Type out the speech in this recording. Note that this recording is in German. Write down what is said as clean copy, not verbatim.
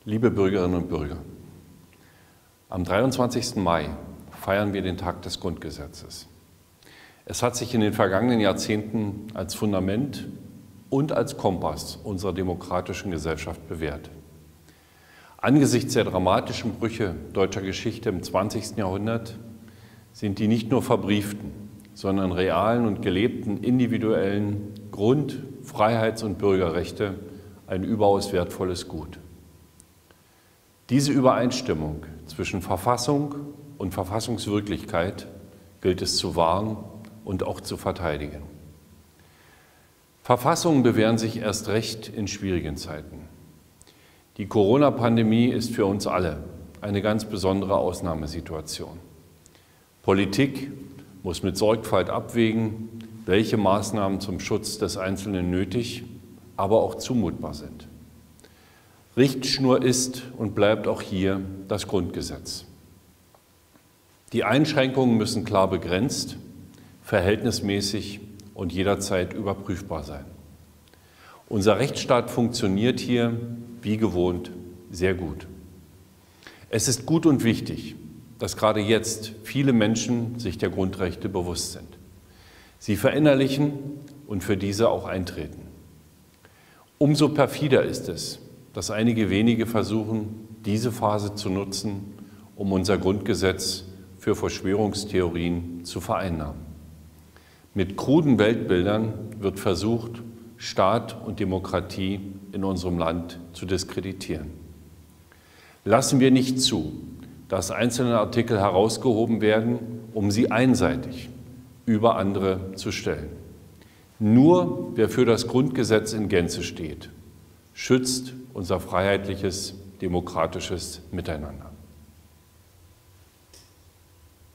Liebe Bürgerinnen und Bürger, am 23. Mai feiern wir den Tag des Grundgesetzes. Es hat sich in den vergangenen Jahrzehnten als Fundament und als Kompass unserer demokratischen Gesellschaft bewährt. Angesichts der dramatischen Brüche deutscher Geschichte im 20. Jahrhundert sind die nicht nur verbrieften, sondern realen und gelebten individuellen Grund-, Freiheits- und Bürgerrechte ein überaus wertvolles Gut. Diese Übereinstimmung zwischen Verfassung und Verfassungswirklichkeit gilt es zu wahren und auch zu verteidigen. Verfassungen bewähren sich erst recht in schwierigen Zeiten. Die Corona-Pandemie ist für uns alle eine ganz besondere Ausnahmesituation. Politik muss mit Sorgfalt abwägen, welche Maßnahmen zum Schutz des Einzelnen nötig, aber auch zumutbar sind. Richtschnur ist und bleibt auch hier das Grundgesetz. Die Einschränkungen müssen klar begrenzt, verhältnismäßig und jederzeit überprüfbar sein. Unser Rechtsstaat funktioniert hier, wie gewohnt, sehr gut. Es ist gut und wichtig, dass gerade jetzt viele Menschen sich der Grundrechte bewusst sind. Sie verinnerlichen und für diese auch eintreten. Umso perfider ist es, dass einige wenige versuchen, diese Phase zu nutzen, um unser Grundgesetz für Verschwörungstheorien zu vereinnahmen. Mit kruden Weltbildern wird versucht, Staat und Demokratie in unserem Land zu diskreditieren. Lassen wir nicht zu, dass einzelne Artikel herausgehoben werden, um sie einseitig über andere zu stellen. Nur wer für das Grundgesetz in Gänze steht, schützt unser freiheitliches, demokratisches Miteinander.